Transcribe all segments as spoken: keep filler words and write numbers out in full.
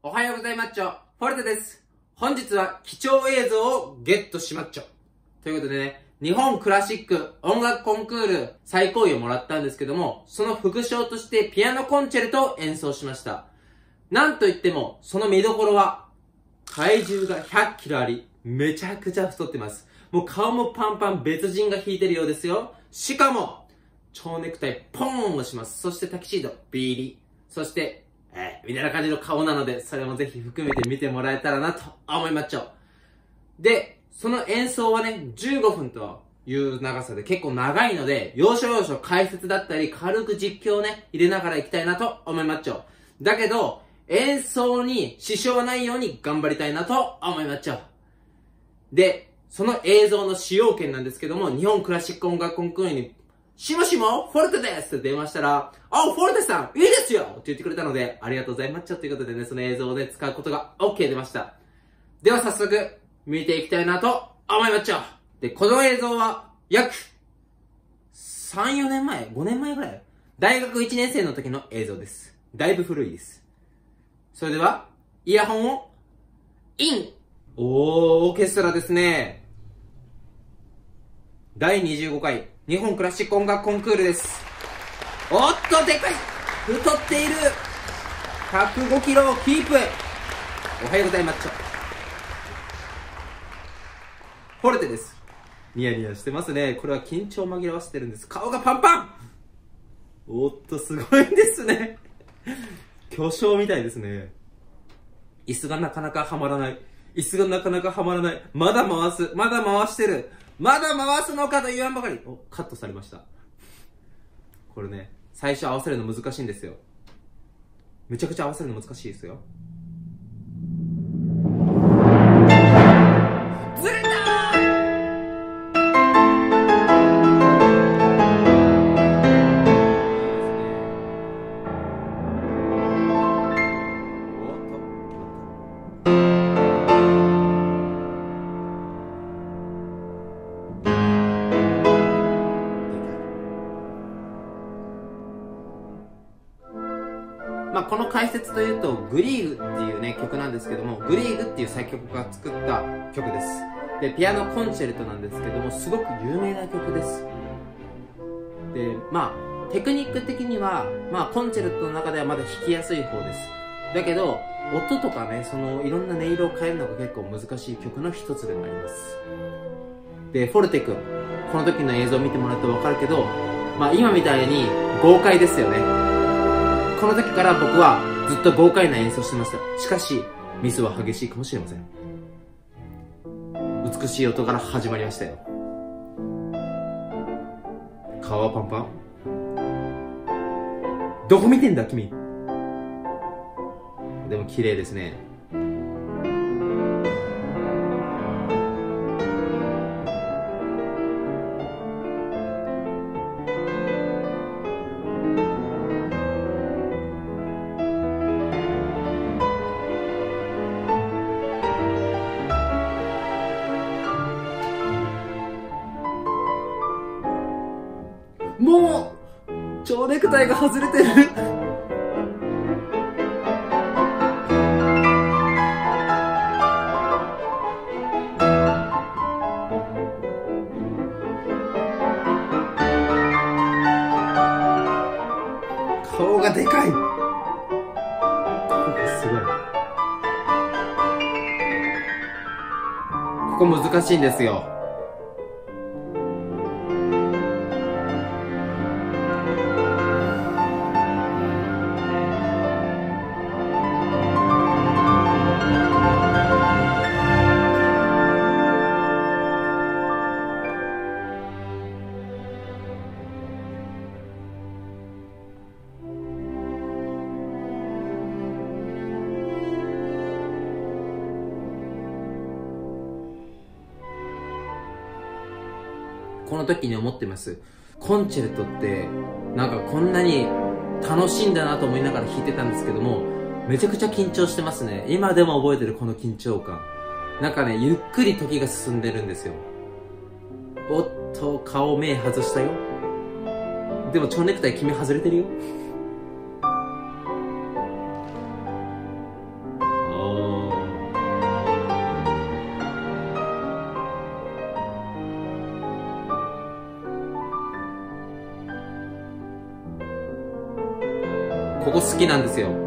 おはようございまっちょ、フォルテです。本日は貴重映像をゲットしまっちょ。ということでね、日本クラシック音楽コンクール最高位をもらったんですけども、その副賞としてピアノコンチェルトを演奏しました。なんといっても、その見どころは、体重がひゃっキロあり、めちゃくちゃ太ってます。もう顔もパンパン別人が弾いてるようですよ。しかも、蝶ネクタイポーンをします。そしてタキシード、ビーリ。そして、えー、みたいな感じの顔なので、それもぜひ含めて見てもらえたらなと思いまっちょ。で、その演奏はね、じゅうごふんという長さで結構長いので、要所要所解説だったり、軽く実況をね、入れながら行きたいなと思いまっちょ。だけど、演奏に支障はないように頑張りたいなと思いまっちょ。で、その映像の使用権なんですけども、日本クラシック音楽コンクールに、しもしもフォルテですって電話したら、あ、フォルテさんいいですよって言ってくれたので、ありがとうございまっちょということでね、その映像をね、使うことが OK 出ました。では早速、見ていきたいなと思いまっちょ。で、この映像は、約、さん、よねんまえ ?ご 年前ぐらい大学いちねん生の時の映像です。だいぶ古いです。それでは、イヤホンを、インおー、オーケストラですね。だいにじゅうごかい、日本クラシック音楽コンクールです。おっと、でかい太っている !ひゃくごキロをキープおはようございます。フォルテです。ニヤニヤしてますね。これは緊張を紛らわせてるんです。顔がパンパンおっと、すごいですね。巨匠みたいですね。椅子がなかなかはまらない。椅子がなかなかはまらない。まだ回す。まだ回してる。まだ回すのかと言わんばかり。お、カットされました。これね、最初合わせるの難しいんですよ。めちゃくちゃ合わせるの難しいですよ。ずれたまあこの解説というと、グリーグっていうね、曲なんですけども、グリーグっていう作曲家が作った曲です。で、ピアノコンチェルトなんですけども、すごく有名な曲です。で、まあ、テクニック的には、まあ、コンチェルトの中ではまだ弾きやすい方です。だけど、音とかね、その、いろんな音色を変えるのが結構難しい曲の一つでもあります。で、フォルテ君、この時の映像を見てもらうとわかるけど、まあ今みたいに豪快ですよね。この時から僕はずっと豪快な演奏してました。しかし、ミスは激しいかもしれません。美しい音から始まりましたよ。顔はパンパン。どこ見てんだ君。でも綺麗ですね。もう蝶ネクタイが外れてる顔がでかい。ここがすごい。ここ難しいんですよ。この時に思ってます。コンチェルトってなんかこんなに楽しいんだなと思いながら弾いてたんですけども、めちゃくちゃ緊張してますね。今でも覚えてるこの緊張感。なんかね、ゆっくり時が進んでるんですよ。おっと、顔目外したよ。でも蝶ネクタイ君外れてるよ。 こ好きなんですよ。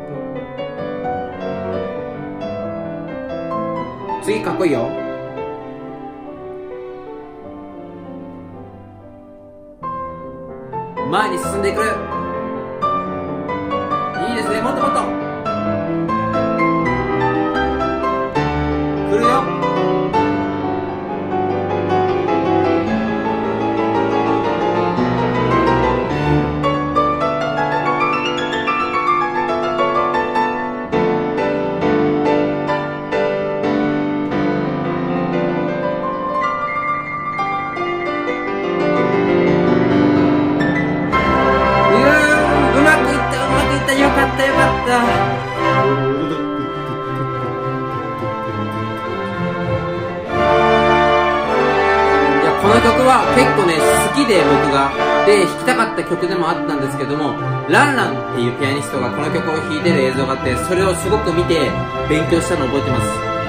次かっこいいよ。前に進んでいく。いいですね、もっともっと来るよ。この曲は結構ね、好きで僕が。で、弾きたかった曲でもあったんですけども、ランランっていうピアニストがこの曲を弾いてる映像があって、それをすごく見て勉強したのを覚えてます。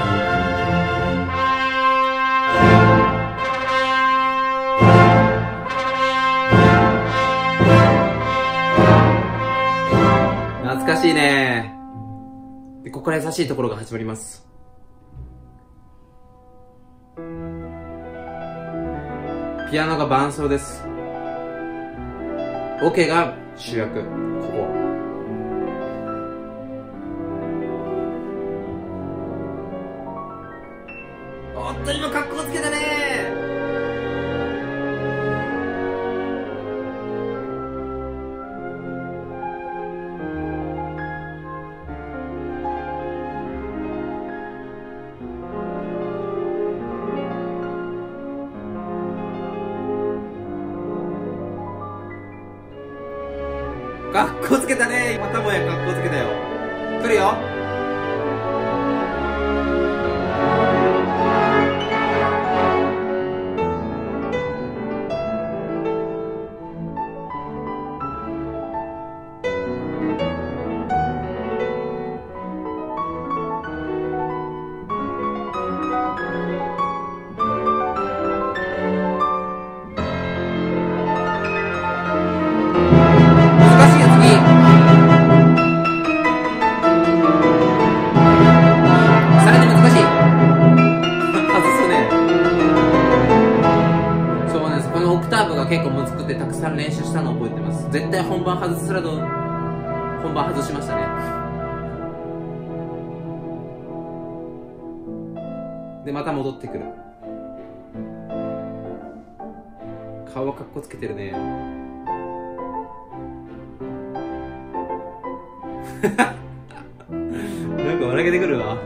懐かしいね。で、ここから優しいところが始まります。ピアノが伴奏です。オケが主役。ここ。おっと、今カッコつけたね。かっこつけたね。またもやかっこつけたよ。来るよ。結構むずくてたくさん練習したのを覚えてます。絶対本番外すらど本番外しましたね。でまた戻ってくる。顔はかっこつけてるね。なんか笑けてくるわ。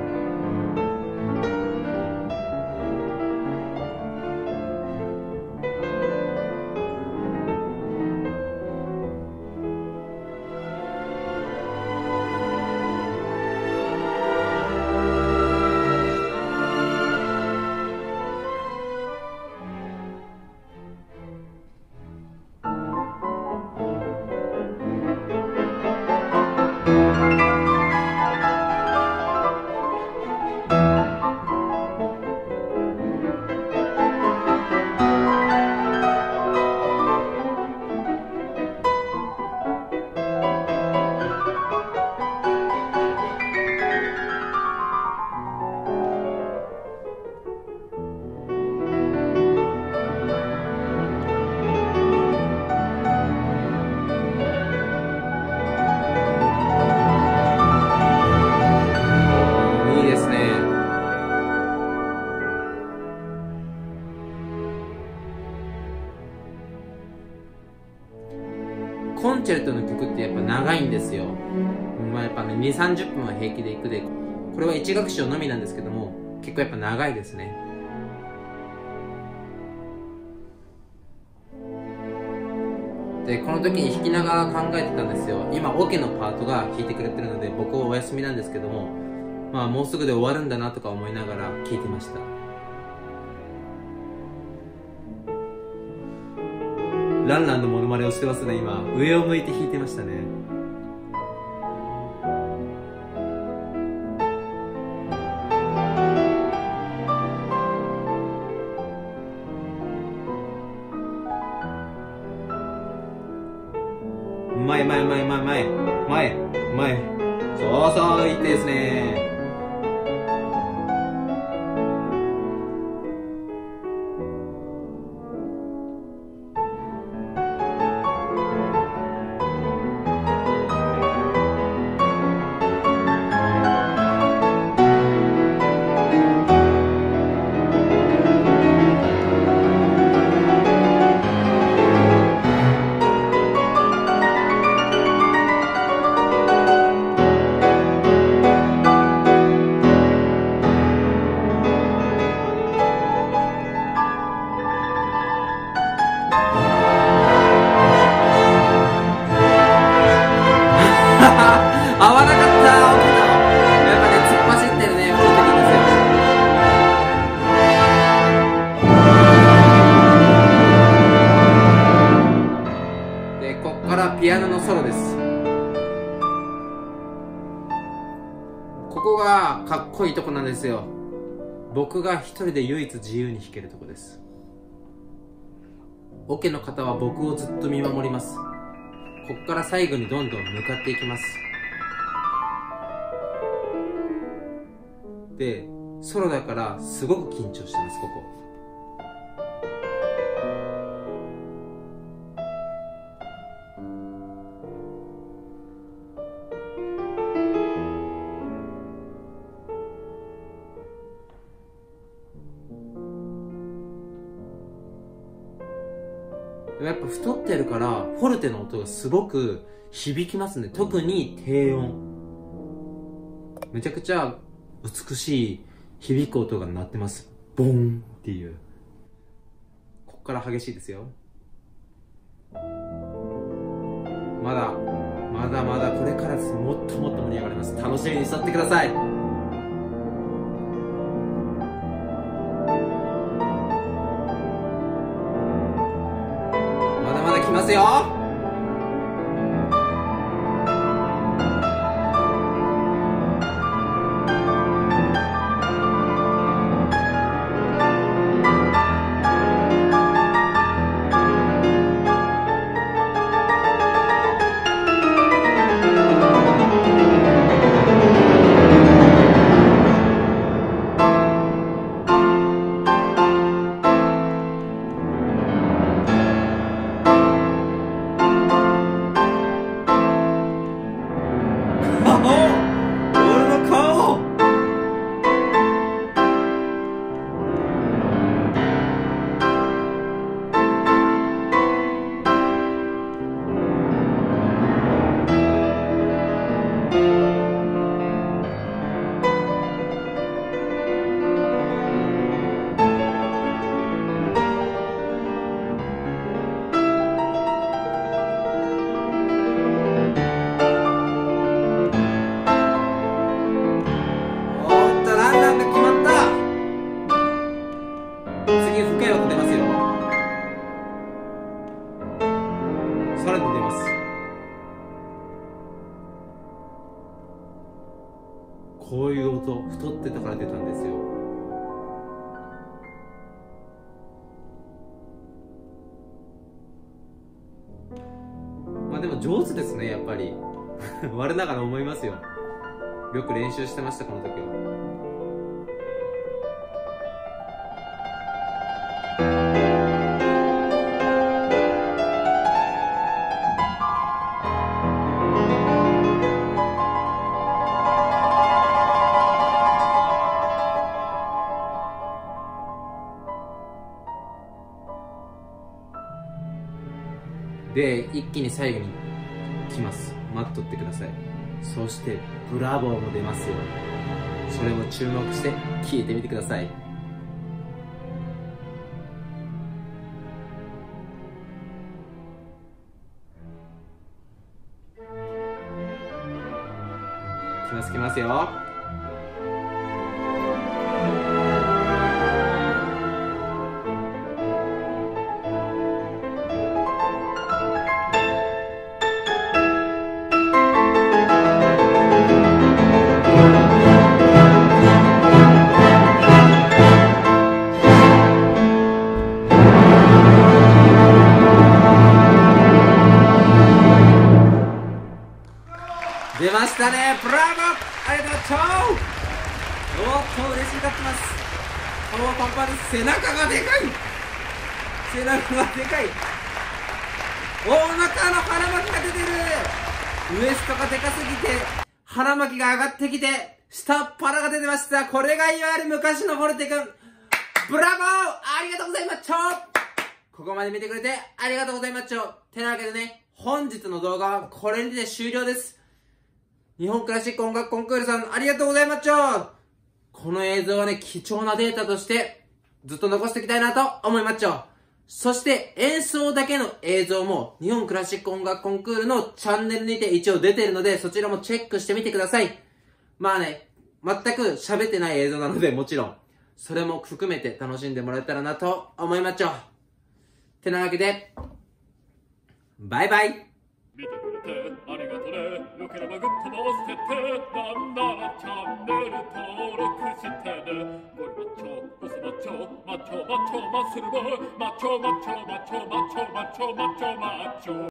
コンチェルトの曲ってやっぱ長いんですよ。まあやっぱね、に、さんじゅっぷんは平気でいくで、これはいち楽章のみなんですけども、結構やっぱ長いですね。で、この時に弾きながら考えてたんですよ。今、オケのパートが弾いてくれてるので、僕はお休みなんですけども、まあもうすぐで終わるんだなとか思いながら聴いてました。ランランのモノマネをしてますね、今。上を向いて弾いてましたね。うまいうまいうまいうまいうまい。 前。そうそう、いいですね。合わなかった。やっぱね、突っ走ってるね、降りてくんですよ。で、こっからピアノのソロです。ここがかっこいいとこなんですよ。僕が一人で唯一自由に弾けるとこです。オケの方は僕をずっと見守ります。こっから最後にどんどん向かっていきます。で、ソロだからすごく緊張してます、ここ。やっぱ太ってるからフォルテの音がすごく響きますね。特に低音、めちゃくちゃ美しい響く音が鳴ってます。ボンっていう。こっから激しいですよ。まだまだまだこれからです。もっともっと盛り上がります。楽しみにしとってください。まだまだ来ますよ。さらに出ます。こういう音、太ってたから出たんですよ。まあでも上手ですね、やっぱり。我ながら思いますよ。よく練習してました、この時は。で、一気に最後に来ます。待っとってください。そしてブラボーも出ますよ。それも注目して聴いてみてください。来ます来ますよ。出ましチョおっと嬉しがってます。顔はパンパンです。背中がでかい。背中がでかい。お腹の腹巻きが出てる。ウエストがでかすぎて腹巻きが上がってきて下っ腹が出てました。これがいわゆる昔のフォルテ君。ブラボー、ありがとうございます。ここまで見てくれてありがとうございます。てなわけでね、本日の動画はこれにて終了です。日本クラシック音楽コンクールさんありがとうございます。この映像はね、貴重なデータとしてずっと残していきたいなと思います。そして演奏だけの映像も日本クラシック音楽コンクールのチャンネルにて一応出てるので、そちらもチェックしてみてください。まあね、全く喋ってない映像なので、もちろんそれも含めて楽しんでもらえたらなと思います。てなわけでバイバイ。 見てくれてありがとね。よければグッドも押してて、なんならチャンネル登録してね。ゴリマッチョ、ボスマッチョ、マッチョマッチョマッスルボーイ、マッチョマッチョマッチョマッチョマッチョマッチョマッチョ